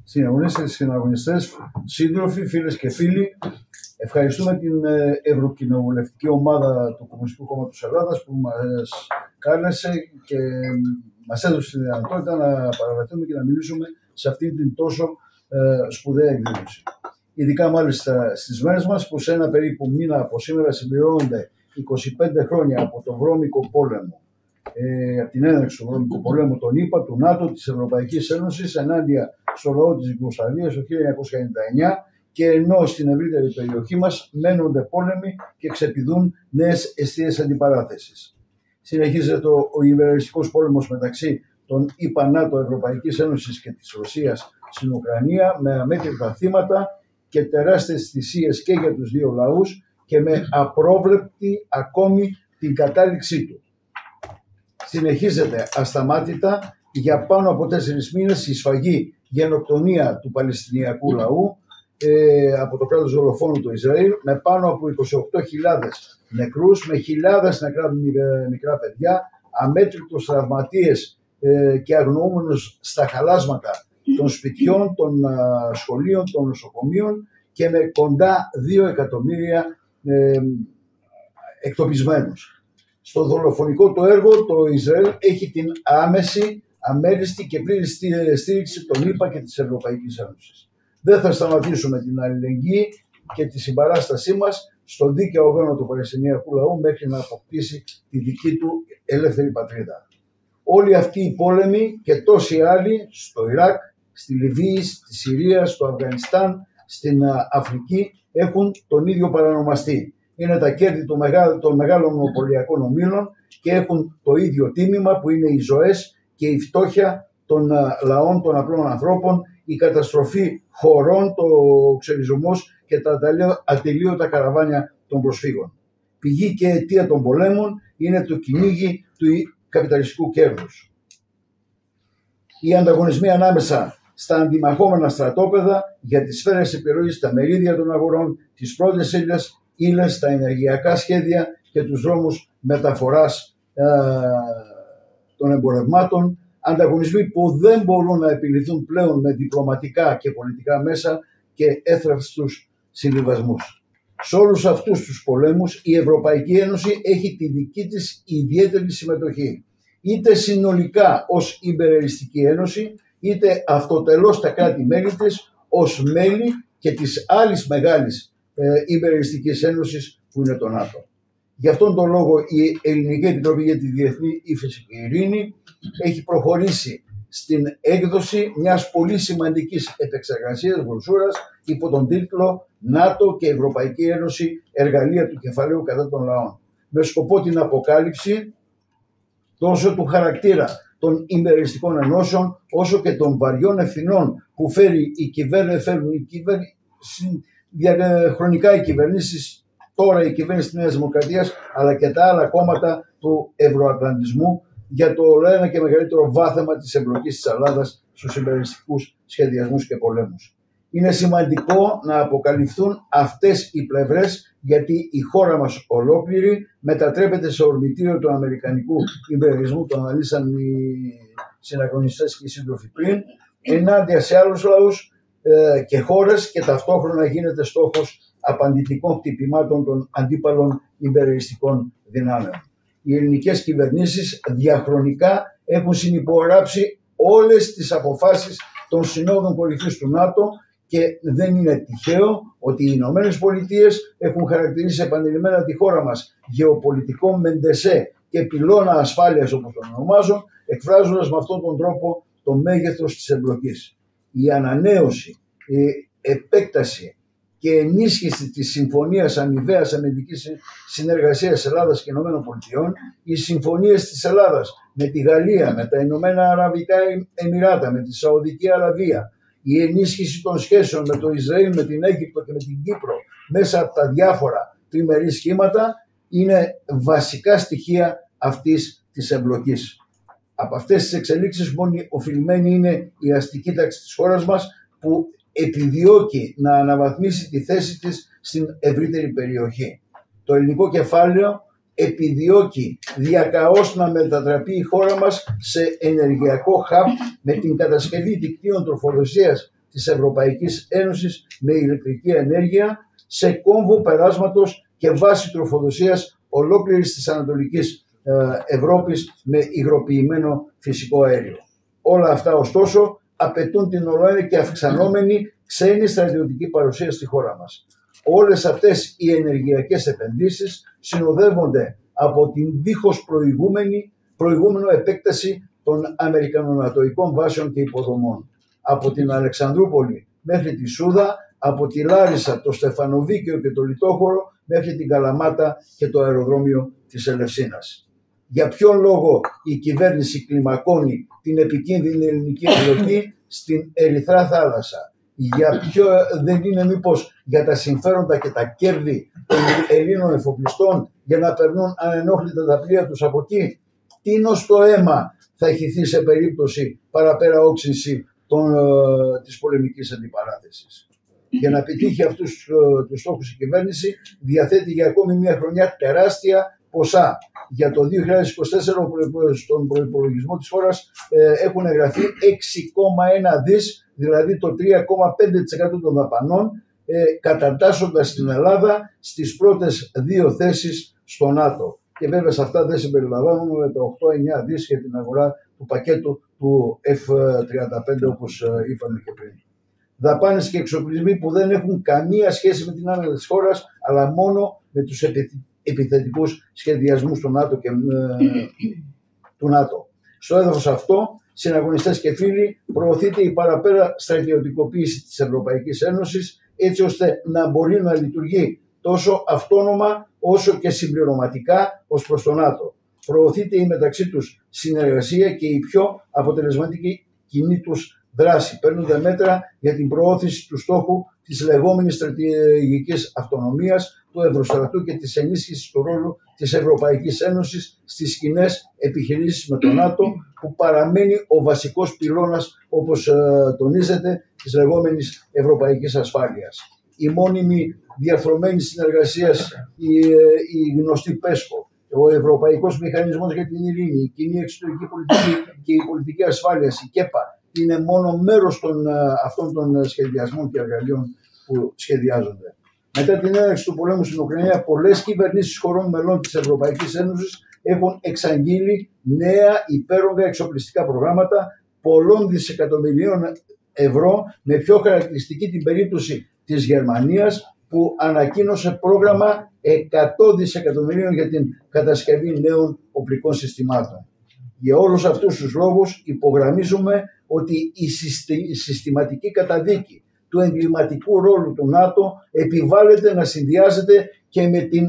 Συναγωνίστες, συναγωνιστές, σύντροφοι, φίλες και φίλοι, ευχαριστούμε την Ευρωκοινοβουλευτική ομάδα του Κομμουνιστικού Κόμματος Ελλάδας που μας κάλεσε και μας έδωσε τη δυνατότητα να παραβρεθούμε και να μιλήσουμε σε αυτή την τόσο σπουδαία εκδήλωση. Ειδικά μάλιστα στις μέρες μας που σε ένα περίπου μήνα από σήμερα συμπληρώνονται 25 χρόνια από τον Βρώμικο Πόλεμο, από την έναρξη του Βρώμικου Πολέμου των ΗΠΑ, του ΝΑΤΟ, της Ευρωπαϊκής Ένωσης ενάντια στο λαό της Ιουγκοσλαβίας το 1999, και ενώ στην ευρύτερη περιοχή μας μένονται πόλεμοι και ξεπηδούν νέες αιστείες αντιπαράθεσης. Συνεχίζεται ο υπερελιστικός πόλεμος μεταξύ των ΗΠΑ, ΝΑΤΟ, Ευρωπαϊκής Ένωσης και της Ρωσίας στην Ουκρανία, με αμέτρητα θύματα και τεράστιες θυσίες και για τους δύο λαούς και με απρόβλεπτη ακόμη την κατάληξή του. Συνεχίζεται ασταμάτητα για πάνω από 4 μήνες η σφαγή γενοκτονία του Παλαιστινιακού λαού από το κράτος δολοφόνου του Ισραήλ, με πάνω από 28.000 νεκρούς, με χιλιάδες νεκρά μικρά παιδιά, αμέτρητους τραυματίες και αγνοούμενους στα χαλάσματα των σπιτιών, των σχολείων, των νοσοκομείων και με κοντά 2 εκατομμύρια εκτοπισμένους. Στο δολοφονικό του έργο το Ισραήλ έχει την άμεση, αμέριστη και πλήρη στήριξη των ΗΠΑ και της Ευρωπαϊκής Ένωσης. Δεν θα σταματήσουμε την αλληλεγγύη και τη συμπαράστασή μας στον δίκαιο αγώνα του Παλαιστινιακού λαού μέχρι να αποκτήσει τη δική του ελεύθερη πατρίδα. Όλοι αυτοί οι πόλεμοι και τόσοι άλλοι στο Ιράκ, στη Λιβύη, στη Συρία, στο Αφγανιστάν, στην Αφρική έχουν τον ίδιο παρανομαστή. Είναι τα κέρδη των μεγάλων μονοπωλιακών ομίλων και έχουν το ίδιο τίμημα που είναι οι ζωές και η φτώχεια των λαών, των απλών ανθρώπων, η καταστροφή χωρών, το ξεριζωμός και τα ατελείωτα καραβάνια των προσφύγων. Πηγή και αιτία των πολέμων είναι το κυνήγι του καπιταλιστικού κέρδους. Οι ανταγωνισμοί ανάμεσα στα αντιμαχόμενα στρατόπεδα για τις σφαίρες επιρροής, τα μερίδια των αγορών, τις πρώτες ύλες, τα ενεργειακά σχέδια και τους δρόμους μεταφοράς των εμπορευμάτων, ανταγωνισμοί που δεν μπορούν να επιληθούν πλέον με διπλωματικά και πολιτικά μέσα και έθραυστους συμβιβασμούς. Σε όλους αυτούς τους πολέμους η Ευρωπαϊκή Ένωση έχει τη δική της ιδιαίτερη συμμετοχή, είτε συνολικά ως υπερελιστική ένωση, είτε αυτοτελώς τα κράτη-μέλη της ως μέλη και της άλλης μεγάλης υπερελιστικής ένωσης που είναι το ΝΑΤΟ. Γι' αυτόν τον λόγο η Ελληνική Επιτροπή για τη Διεθνή Ύφεση και Ειρήνη έχει προχωρήσει στην έκδοση μιας πολύ σημαντικής επεξεργασίας μπροσούρας υπό τον τίτλο «ΝΑΤΟ και Ευρωπαϊκή Ένωση, εργαλεία του κεφαλαίου κατά των λαών», με σκοπό την αποκάλυψη τόσο του χαρακτήρα των υπερελιστικών ενώσεων όσο και των βαριών ευθυνών που φέρουν διαχρονικά οι κυβερνήσεις, τώρα η κυβέρνηση της Νέας Δημοκρατίας αλλά και τα άλλα κόμματα του ευρωατλαντισμού για το ένα και μεγαλύτερο βάθεμα της εμπλοκής της Ελλάδας στους υπερελιστικούς σχεδιασμούς και πολέμους. Είναι σημαντικό να αποκαλυφθούν αυτές οι πλευρές, γιατί η χώρα μας ολόκληρη μετατρέπεται σε ορμητήριο του αμερικανικού υπερελισμού, το αναλύσαν οι συναγωνιστές και οι σύντροφοι πριν, ενάντια σε άλλους λαούς και χώρες, και ταυτόχρονα γίνεται στόχος απαντητικών χτυπημάτων των αντίπαλων υπερελιστικών δυνάμεων. Οι ελληνικές κυβερνήσεις διαχρονικά έχουν συνυπογράψει όλες τις αποφάσεις των συνόδων κορυφής του ΝΑΤΟ και δεν είναι τυχαίο ότι οι Ηνωμένες Πολιτείες έχουν χαρακτηρίσει επανειλημμένα τη χώρα μας γεωπολιτικό μεντεσέ και πυλώνα ασφάλειας, όπως τον ονομάζουν, εκφράζοντας με αυτόν τον τρόπο το μέγεθος της εμπλοκής. Η ανανέωση, η επέκταση και ενίσχυση της Συμφωνίας Αμοιβαίας Αμυντικής Συνεργασίας Ελλάδας και Ηνωμένων Πολιτειών, οι συμφωνίες της Ελλάδας με τη Γαλλία, με τα Ηνωμένα Αραβικά Εμιράτα, με τη Σαουδική Αραβία, η ενίσχυση των σχέσεων με το Ισραήλ, με την Αίγυπτο και με την Κύπρο μέσα από τα διάφορα τριμερή σχήματα είναι βασικά στοιχεία αυτής της εμπλοκής. Από αυτές τις εξελίξεις μόνο οφειλμένη είναι η αστική τάξη της χώρας μας, που επιδιώκει να αναβαθμίσει τη θέση της στην ευρύτερη περιοχή. Το ελληνικό κεφάλαιο επιδιώκει διακαώς να μετατραπεί η χώρα μας σε ενεργειακό hub με την κατασκευή δικτύων τροφοδοσίας της Ευρωπαϊκής Ένωσης με ηλεκτρική ενέργεια σε κόμβο περάσματος και βάση τροφοδοσίας ολόκληρης της Ανατολικής Ευρώπης με υγροποιημένο φυσικό αέριο. Όλα αυτά ωστόσο απαιτούν την ολοένα και αυξανόμενη ξένη στρατιωτική παρουσία στη χώρα μας. Όλες αυτές οι ενεργειακές επενδύσεις συνοδεύονται από την δίχως προηγούμενο επέκταση των αμερικανονατοικών βάσεων και υποδομών. Από την Αλεξανδρούπολη μέχρι τη Σούδα, από τη Λάρισα, το Στεφανοβίκαιο και το Λιτόχωρο μέχρι την Καλαμάτα και το αεροδρόμιο της Ελευσίνας. Για ποιον λόγο η κυβέρνηση κλιμακώνει την επικίνδυνη ελληνική εμπλοκή στην Ερυθρά θάλασσα? Για ποιο δεν είναι μήπως για τα συμφέροντα και τα κέρδη των Ελλήνων εφοπλιστών για να περνούν ανενόχλητα τα πλοία τους από εκεί? Τίνος το αίμα θα χυθεί σε περίπτωση παραπέρα όξυνση της πολεμικής αντιπαράθεσης. Για να επιτύχει αυτούς τους στόχους η κυβέρνηση διαθέτει για ακόμη μια χρονιά τεράστια ποσά. Για το 2024 στον προϋπολογισμό της χώρας έχουν εγγραφεί 6,1 δις, δηλαδή το 3,5% των δαπανών, κατατάσσοντας την Ελλάδα στις πρώτες 2 θέσεις στο ΝΑΤΟ. Και βέβαια σε αυτά δεν συμπεριλαμβάνουμε το 8-9 δις για την αγορά του πακέτου του F-35 όπως είπαμε και πριν. Δαπάνες και εξοπλισμοί που δεν έχουν καμία σχέση με την άμυνα της χώρας, αλλά μόνο με τους επιθετικούς σχεδιασμούς του ΝΑΤΟ. Στο έδαφος αυτό, συναγωνιστές και φίλοι, προωθείται η παραπέρα στρατιωτικοποίηση της Ευρωπαϊκής Ένωσης, έτσι ώστε να μπορεί να λειτουργεί τόσο αυτόνομα όσο και συμπληρωματικά ως προς το ΝΑΤΟ. Προωθείται η μεταξύ τους συνεργασία και η πιο αποτελεσματική κοινή τους δράση. Παίρνονται μέτρα για την προώθηση του στόχου της λεγόμενης στρατηγικής αυτονομίας του Ευρωστρατού και της ενίσχυσης του ρόλου της Ευρωπαϊκής Ένωσης στις κοινές επιχειρήσεις με το ΝΑΤΟ, που παραμένει ο βασικός πυλώνας, όπως τονίζεται, της λεγόμενης ευρωπαϊκής ασφάλειας. Η μόνιμη διαρθρωμένη συνεργασία, η γνωστή ΠΕΣΚΟ, ο Ευρωπαϊκός Μηχανισμός για την Ειρήνη, η κοινή εξωτερική πολιτική και η πολιτική ασφάλειας, η ΚΕΠΑ, είναι μόνο μέρος αυτών των σχεδιασμών και εργαλείων που σχεδιάζονται. Μετά την έναρξη του πολέμου στην Ουκρανία, πολλές κυβερνήσεις χωρών μελών της Ευρωπαϊκής Ένωσης έχουν εξαγγείλει νέα υπέρογκα εξοπλιστικά προγράμματα πολλών δισεκατομμυρίων ευρώ, με πιο χαρακτηριστική την περίπτωση της Γερμανίας, που ανακοίνωσε πρόγραμμα 100 δισεκατομμυρίων για την κατασκευή νέων οπλικών συστημάτων. Για όλους αυτούς τους λόγους υπογραμμίζουμε ότι η συστηματική καταδίκη του εγκληματικού ρόλου του ΝΑΤΟ επιβάλλεται να συνδυάζεται και με την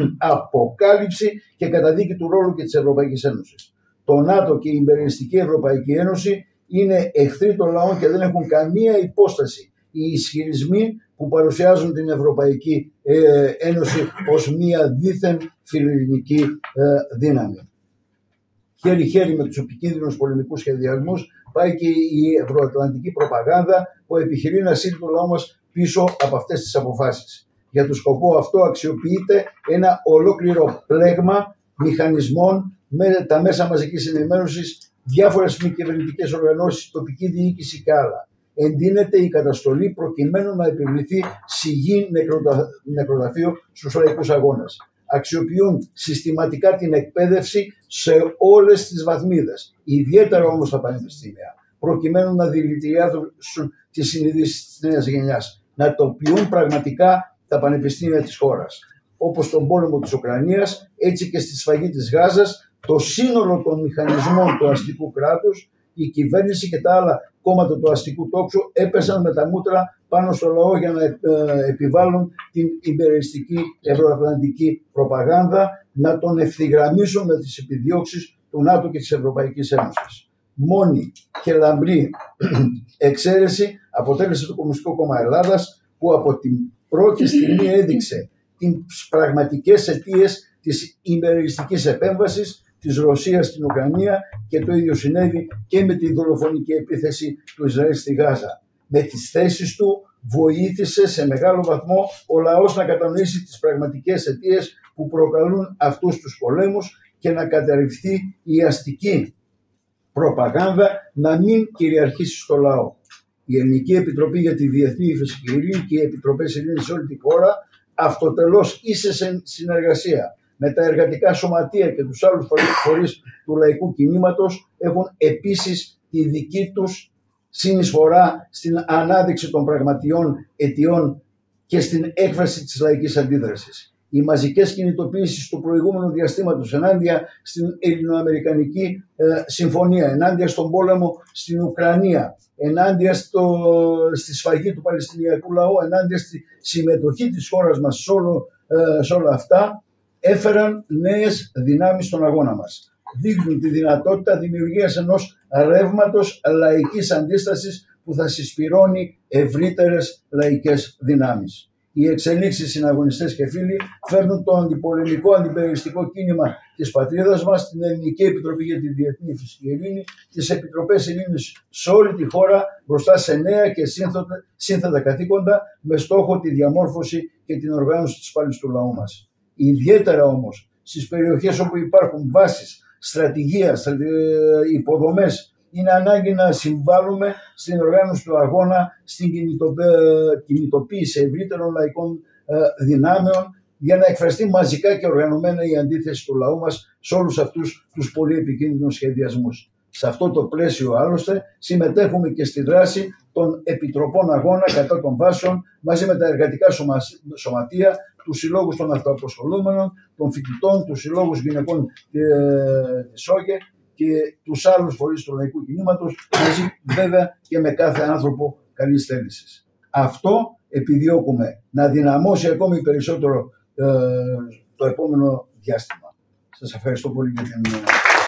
αποκάλυψη και καταδίκη του ρόλου και της Ευρωπαϊκής Ένωσης. Το ΝΑΤΟ και η Ιμπεριστική Ευρωπαϊκή Ένωση είναι εχθροί των λαών και δεν έχουν καμία υπόσταση οι ισχυρισμοί που παρουσιάζουν την Ευρωπαϊκή Ένωση ως μία δίθεν φιλελληνική δύναμη. Χέρι-χέρι με τους επικίνδυνους πολεμικούς σχεδιασμούς πάει και η ευρωατλαντική προπαγάνδα που επιχειρεί να σύρει το λαό μας πίσω από αυτές τις αποφάσεις. Για τον σκοπό αυτό αξιοποιείται ένα ολόκληρο πλέγμα μηχανισμών με τα μέσα μαζικής ενημέρωσης, διάφορες μη κυβερνητικές οργανώσεις, τοπική διοίκηση και άλλα. Εντείνεται η καταστολή προκειμένου να επιβληθεί σιγή νεκροταφείο στους λαϊκούς αγώνες. Αξιοποιούν συστηματικά την εκπαίδευση σε όλες τις βαθμίδες, ιδιαίτερα όμως στα πανεπιστήμια, προκειμένου να δηλητηριάσουν τις συνειδήσεις της νέας γενιάς, να τοπιούν πραγματικά τα πανεπιστήμια της χώρας. Όπως στον πόλεμο της Ουκρανίας, έτσι και στη σφαγή της Γάζας, το σύνολο των μηχανισμών του αστικού κράτους, η κυβέρνηση και τα άλλα κόμματα του αστικού τόξου έπεσαν με τα μούτρα πάνω στο λαό για να επιβάλλουν την υπεριστική ευρωατλαντική προπαγάνδα, να τον ευθυγραμμίσουν με τις επιδιώξεις του ΝΑΤΟ και της Ευρωπαϊκής Ένωσης. Μόνη και λαμπρή εξαίρεση αποτέλεσε το Κομμουνιστικό Κόμμα Ελλάδας, που από την πρώτη στιγμή έδειξε τις πραγματικές αιτίες της υπεριστικής επέμβασης της Ρωσίας στην Ουκρανία, και το ίδιο συνέβη και με τη δολοφονική επίθεση του Ισραήλ στη Γάζα. Με τις θέσεις του βοήθησε σε μεγάλο βαθμό ο λαός να κατανοήσει τις πραγματικές αιτίες που προκαλούν αυτούς τους πολέμους και να καταρριφθεί η αστική προπαγάνδα να μην κυριαρχήσει στο λαό. Η Ελληνική Επιτροπή για τη Διεθνή Ύφεση και Ειρήνη και οι Επιτροπές Ειρήνης σε όλη τη χώρα, αυτοτελώς ή σε συνεργασία με τα εργατικά σωματεία και τους άλλους φορείς του λαϊκού κινήματος, έχουν επίσης τη δική τους συνεισφορά στην ανάδειξη των πραγματιών αιτιών και στην έκφραση της λαϊκής αντίδρασης. Οι μαζικές κινητοποιήσεις του προηγούμενου διαστήματος ενάντια στην Ελληνοαμερικανική συμφωνία, ενάντια στον πόλεμο στην Ουκρανία, ενάντια στη σφαγή του Παλαιστινιακού λαού, ενάντια στη συμμετοχή της χώρας μας σε όλα αυτά, έφεραν νέες δυνάμεις στον αγώνα μας. Δείχνουν τη δυνατότητα δημιουργίας ενός ρεύματος λαϊκής αντίστασης που θα συσπυρώνει ευρύτερες λαϊκές δυνάμεις. Οι εξελίξεις, συναγωνιστές και φίλοι, φέρνουν το αντιπολεμικό, αντιπεριστικό κίνημα της πατρίδας μας, την Ελληνική Επιτροπή για τη Διεθνή Ύφεση και Ειρήνη, τις Επιτροπές Ειρήνης σε όλη τη χώρα, μπροστά σε νέα και σύνθετα καθήκοντα, με στόχο τη διαμόρφωση και την οργάνωση της πάλης του λαού μας. Ιδιαίτερα όμως στις περιοχές όπου υπάρχουν βάσεις, στρατηγία, υποδομές, είναι ανάγκη να συμβάλλουμε στην οργάνωση του αγώνα, στην κινητοποίηση ευρύτερων λαϊκών δυνάμεων, για να εκφραστεί μαζικά και οργανωμένα η αντίθεση του λαού μας σε όλους αυτούς τους πολύ επικίνδυνους σχεδιασμούς. Σε αυτό το πλαίσιο άλλωστε συμμετέχουμε και στη δράση των Επιτροπών Αγώνα κατά των βάσεων, μαζί με τα εργατικά σωματεία, τους συλλόγους των αυτοαποσχολούμενων, των φοιτητών, τους συλλόγους γυναικών της ΟΓΕ και τους άλλους φορείς του λαϊκού κινήματος, μαζί βέβαια και με κάθε άνθρωπο καλής θέλησης. Αυτό επιδιώκουμε να δυναμώσει ακόμη περισσότερο το επόμενο διάστημα. Σας ευχαριστώ πολύ για την